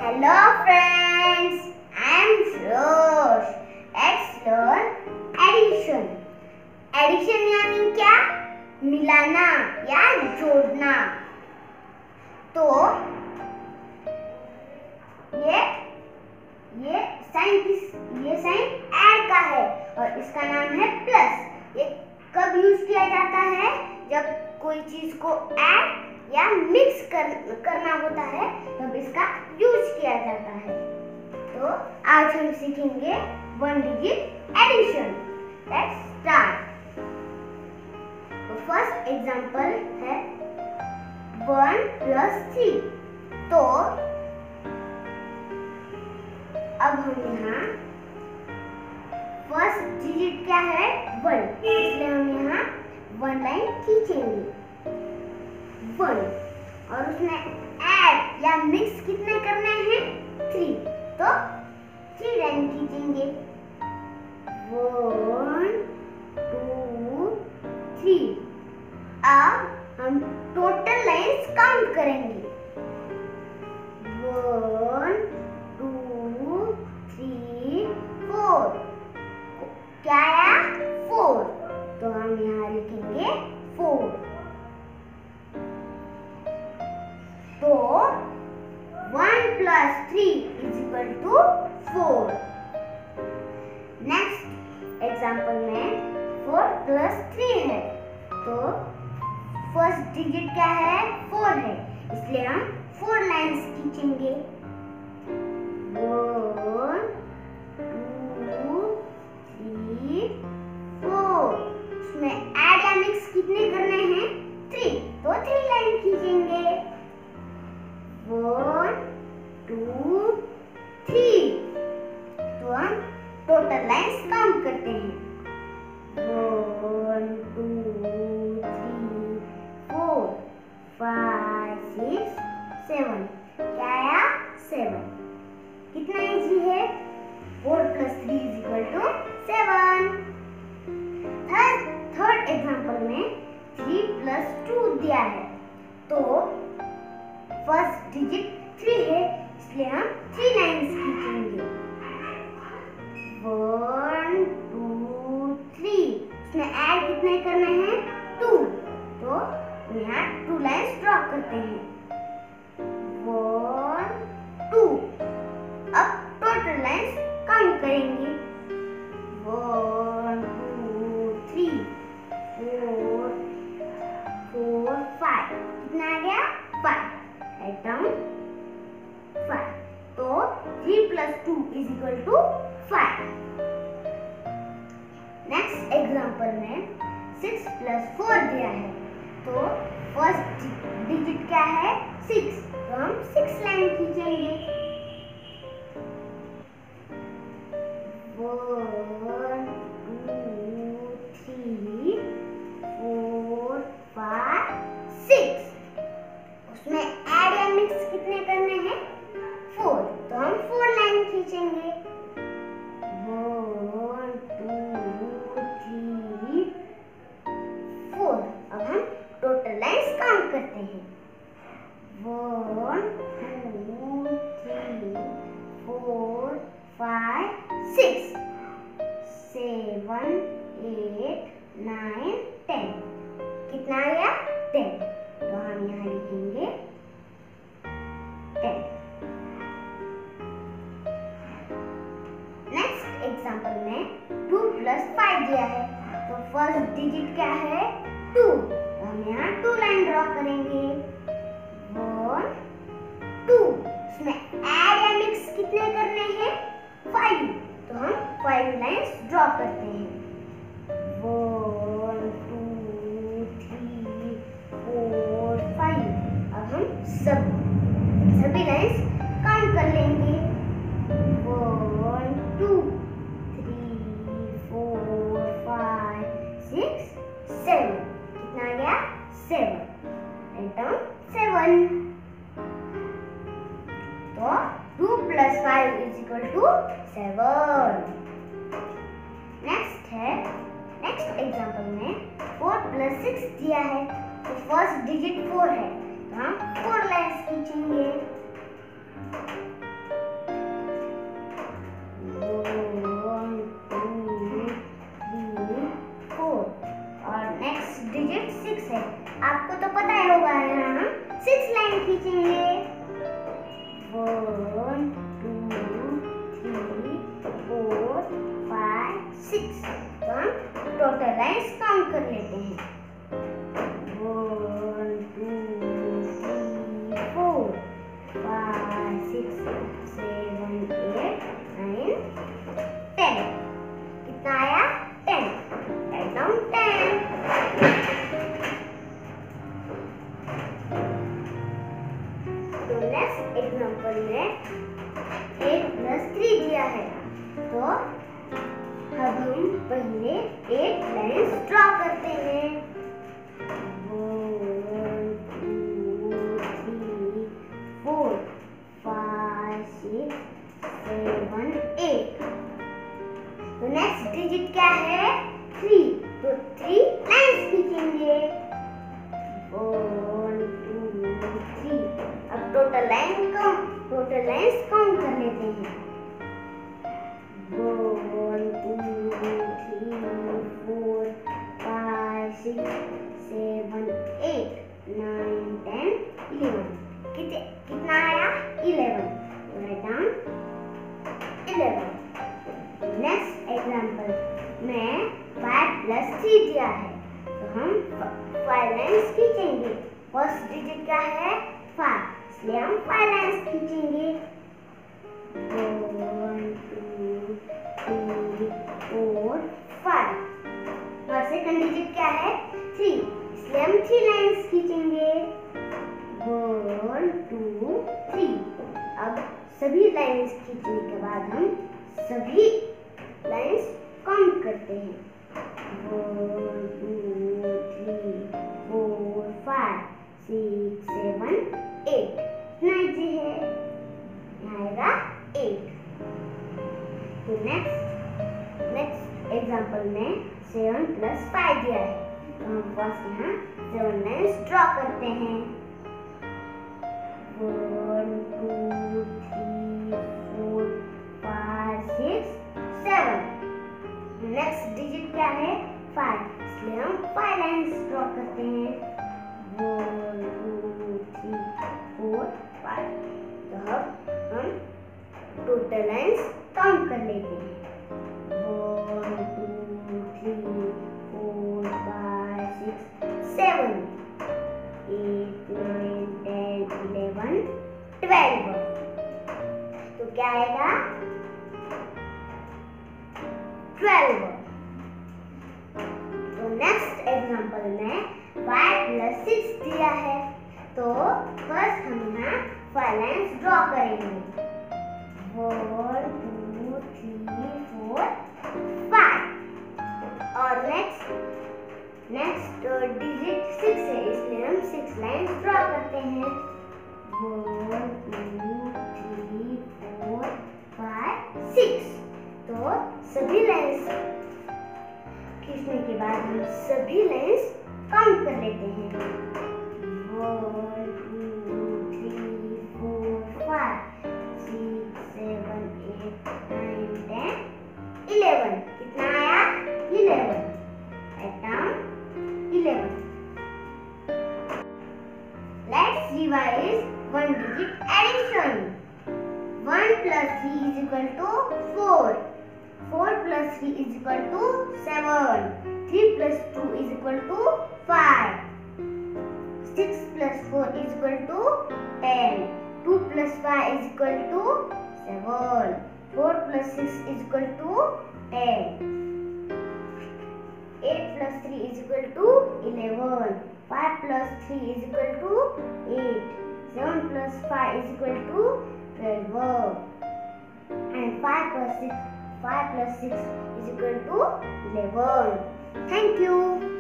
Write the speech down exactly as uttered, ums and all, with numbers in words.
Hello friends, I am Rosh. Let's learn addition. Addition यानी क्या? मिलाना या जोड़ना। तो ये ये साइन किस ये साइन ऐड का है और इसका नाम है प्लस। ये कब यूज किया जाता है? जब कोई चीज को ऐड या मिक्स कर, करना होता है तब इसका यूज किया जाता है। तो आज हम सीखेंगे one digit addition. Let's start. तो फर्स्ट एग्जांपल है वन प्लस थ्री। तो अब हम यहाँ फर्स्ट डिजिट क्या है? वन, इसलिए हम यहाँ वन लाइन खींचेंगे वन, और उसमें ऐड या मिक्स कितने करने हैं? थ्री। तो थ्री लाइन खींचेंगे वन टू थ्री। अब हम टोटल लाइंस काउंट करेंगे वन टू थ्री फोर। क्या आया? फोर। तो हम यहाँ लिखेंगे फोर। तो one plus three is equal to four. Next example में फोर प्लस थ्री है। तो फर्स्ट डिजिट क्या है? फोर है, इसलिए हम फोर लाइंस खींचेंगे वन टू थ्री फोर। उसमें ऐड या मिक्स कितने करने हैं? थ्री। तो थ्री लाइन खींचेंगे वन टू थ्री। तो हम टोटल लाइंस काउंट करते हैं one two three four five six seven. क्या आया? सेवन। कितना इजी है? Four plus three is equal to seven. Third third example में थ्री प्लस टू दिया है। तो फर्स्ट डिजिट थ्री है, इसलिए हम थ्री लाइंस खींचेंगे वन टू थ्री। इसमें ऐड कितने करने हैं? टू। तो यहाँ टू लाइंस ड्रॉ करते हैं वन टू। अब टोटल लाइंस काउंट करेंगे one two three four four five. कितना आ गया? फाइव। Write down five. तो three plus two is equal to five. Next example में six plus four दिया है। तो first digit क्या है? six. तो हम six लाइन खींचेंगे one two three four five six। उसमें ऐड या मिक्स कितने करने हैं? फोर। तो हम फोर लाइन खींचेंगे वन टू थ्री फोर। अब हम टोटल लाइंस काउंट करते हैं one two three four five six seven eight nine ten. कितना आ गया? टेन। तो हम यहाँ लिखेंगे टेन। नेक्स्ट एग्जांपल में टू प्लस फाइव दिया है। तो फर्स्ट डिजिट क्या है? टू। तो हम यहाँ टू लाइन ड्रॉ करेंगे वन टू। उसमें ऐड या मिक्स कितने करने हैं? फाइव। तो हम फाइव लाइंस ड्रॉ करते हैं one two three four five. अब हम सब सभी लाइंस काउंट कर लेंगे one two three four five six seven. कितना आ गया? सेवन। Right down seven. तो two plus five is equal to seven. Next है नेक्स्ट एग्जांपल में फोर प्लस सिक्स दिया है। तो फर्स्ट डिजिट फोर है, तो हम फोर लाइंस खींचेंगे पता ही होगा, यहाँ हम सिक्स लाइन खींचेंगे। One two three four five six. तो हम टोटल लाइन्स काउंट कर लेते हैं। One two three four five six seven eight nine ten. कितना आया? टेन। Right down ten. तो नेक्स्ट एग्जांपल में एट प्लस थ्री दिया है, तो अब हम पहले एट लाइन्स ड्रॉ करते हैं। One two three four five six seven eight. तो नेक्स्ट डिजिट क्या है? थ्री। तो थ्री लाइन्स खींचेंगे। One two three. अब total line count total lines count कर लेते हैं। One two three four five six seven eight nine ten eleven. कितने कितना आया? Eleven. Right down eleven. Next example में फाइव प्लस थ्री दिया है, तो हम फाइव लाइन्स खींचेंगे। फर्स्ट डिजिट क्या है? फाइव, इसलिए हम फाइव लाइन्स खींचेंगे। One two three four five. और सेकंड डिजिट क्या है? थ्री, इसलिए हम थ्री लाइन्स खींचेंगे। One two three. अब सभी लाइन्स खींचने के बाद हम सभी लाइन्स काउंट करते हैं। One two three four five six seven eight. कितना इजी है? यहाँ आएगा एट। तो नेक्स्ट नेक्स्ट एग्जांपल में सेवन प्लस फाइव दिया है, तो हम फर्स्ट यहाँ सेवन लाइन्स ड्रॉ करते हैं। One two three four five six seven. Next digit क्या है? फाइव, इसलिए हम फाइव लाइन्स ड्रॉ करते हैं। One two three four five. तो अब हम टोटल लाइन्स काउंट कर लेते हैं। One two three four five six seven eight nine ten eleven twelve. तो क्या आएगा? ट्वेल्व। तो नेक्स्ट एग्जांपल में फाइव प्लस सिक्स दिया है, तो फर्स्ट हम यहाँ फाइव लाइन्स ड्रॉ करेंगे। One two three four five. और नेक्स्ट नेक्स्ट डिजिट सिक्स है, इसलिए हम सिक्स लाइन्स ड्रॉ करते हैं। One two three four five six. तो सभी लाइन्स खींचने के बाद हम सभी लाइन्स काउंट कर लेते हैं। One two three four five six seven eight nine ten eleven. कितना आया? Eleven. Right down eleven. Let's revise one digit addition. One plus three is equal to four. Four plus three is equal to seven. Three plus two is equal to five. Six plus four is equal to ten. Two plus five is equal to seven. Four plus six is equal to ten. Eight plus three is equal to eleven. Five plus three is equal to eight. Seven plus five is equal to twelve. And five plus six five plus six is equal to eleven. Thank you.